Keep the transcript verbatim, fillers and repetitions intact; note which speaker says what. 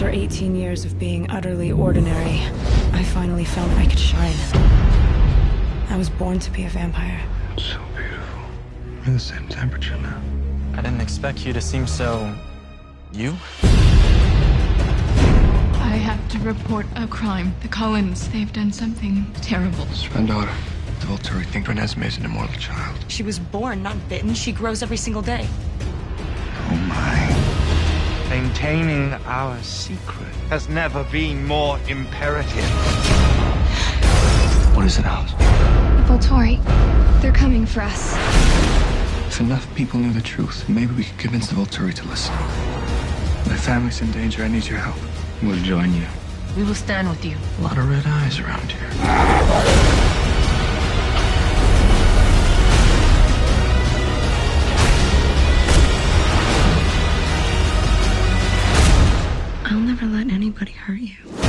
Speaker 1: After eighteen years of being utterly ordinary, I finally found I could shine. I was born to be a vampire.
Speaker 2: It's so beautiful. We're the same temperature now.
Speaker 3: I didn't expect you to seem so... you?
Speaker 4: I have to report a crime. The Cullens, they've done something terrible.
Speaker 2: It's my daughter. The Volturi think Renesmee is an immortal child.
Speaker 1: She was born, not bitten. She grows every single day.
Speaker 2: Oh my.
Speaker 5: Maintaining our secret has never been more imperative.
Speaker 2: What is it, Alice?
Speaker 4: The Volturi, they're coming for us.
Speaker 2: If enough people knew the truth, maybe we could convince the Volturi to listen. My family's in danger. I need your help. We'll join you.
Speaker 6: We will stand with you.
Speaker 2: A lot of red eyes around here.
Speaker 1: I'll never let anybody hurt you.